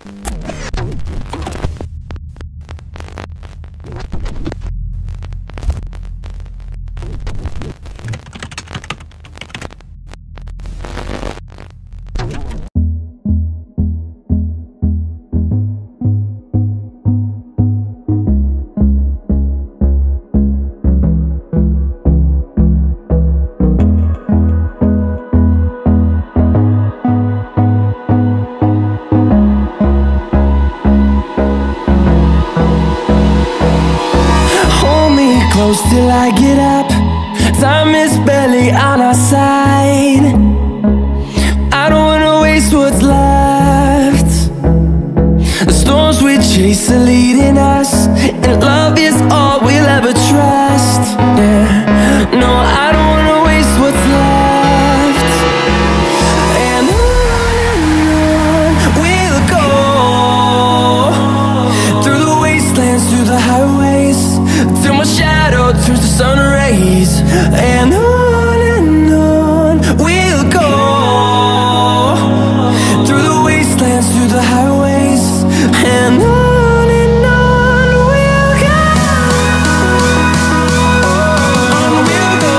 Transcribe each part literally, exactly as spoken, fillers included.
Till I get up, time is barely on our side. I don't wanna waste what's left. The storms we chase are leading us, and love is all we'll ever trust. Yeah, no, I don't wanna waste what's left. And on and on we'll go, through the wastelands, through the highways, till my shadow turns to sun rays. And on and on we'll go, through the wastelands, through the highways, and on and on we'll go. On we'll go.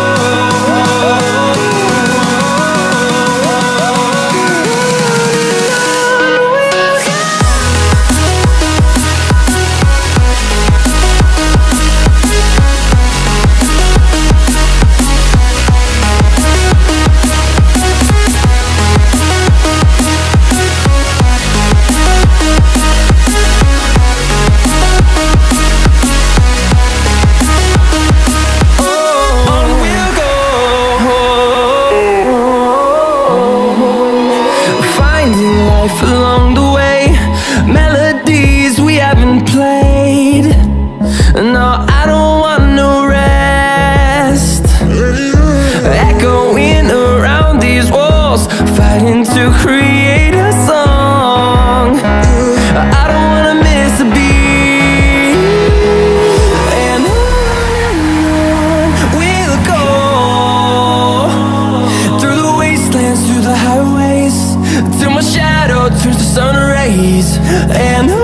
Along the way, melodies we haven't played. No, I don't want no rest. Echoing around these walls, fighting to create a song. I don't wanna miss a beat. And on and on we'll go, through the wastelands, through the highways, till my shadow turns to sun rays. And